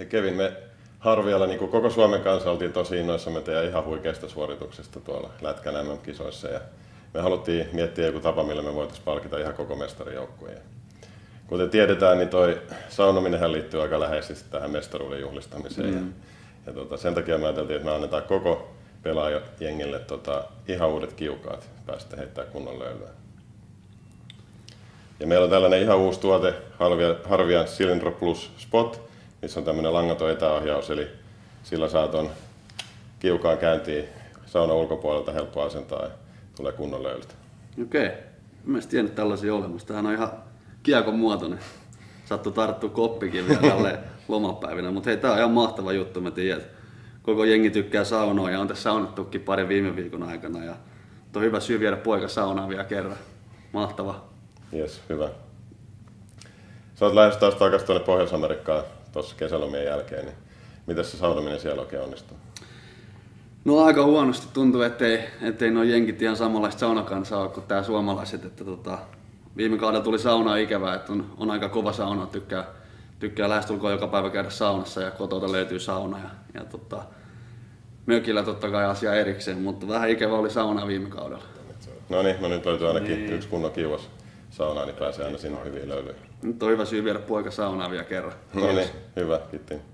Kevin, me Harvialla niin koko Suomen kanssa oltiin tosi innoissamme teidän ihan huikeasta suorituksesta tuolla Lätkän MM-kisoissa. Ja me haluttiin miettiä joku tapa, millä me voitaisiin palkita ihan koko mestarijoukkueen. Kuten tiedetään, niin toi saunominenhän liittyy aika läheisesti tähän mestaruuden juhlistamiseen. Ja sen takia me ajateltiin, että me annetaan koko pelaajajengille ihan uudet kiukaat päästä heittää kunnon löylyä. Ja meillä on tällainen ihan uusi tuote, Harvian Cilindro Plus Spot, missä on tämmöinen langaton etäohjaus, eli sillä saa ton kiukaan käyntiin saunan ulkopuolelta helppo asentaa ja tulee kunnon löyltä. Okei. Mä en tiennyt tällaisia olemassa. Tämähän on ihan kiekon muotoinen. Sattui tarttua koppikin vielä tälleen lomapäivinä, mutta hei, tää on ihan mahtava juttu. Mä tiedän, että koko jengi tykkää saunoa ja on tässä saunattukin pari viime viikon aikana. Ja on hyvä syy viedä poika saunaan vielä kerran. Mahtava. Jes, hyvä. Sä oot lähes taas takaisin tuonne Pohjois-Amerikkaan tuossa kesälomien jälkeen, niin miten se saunominen siellä oikein onnistuu? No aika huonosti tuntuu, ettei nuo jenkit ihan samanlaista saunakansaa ole kuin tää suomalaiset. Että viime kaudella tuli saunaa ikävää, että on aika kova sauna, tykkää lähestulkoon joka päivä käydä saunassa ja kotota löytyy sauna. Ja mökillä totta kai asia erikseen, mutta vähän ikävä oli saunaa viime kaudella. No niin, nyt löytyy ainakin yksi kunnon kiuas saunaa, niin pääsee aina sinne hyviin löylyihin. Nyt on hyvä syy viedä poika saunaan vielä kerran. No niin, hyvä, kiitos.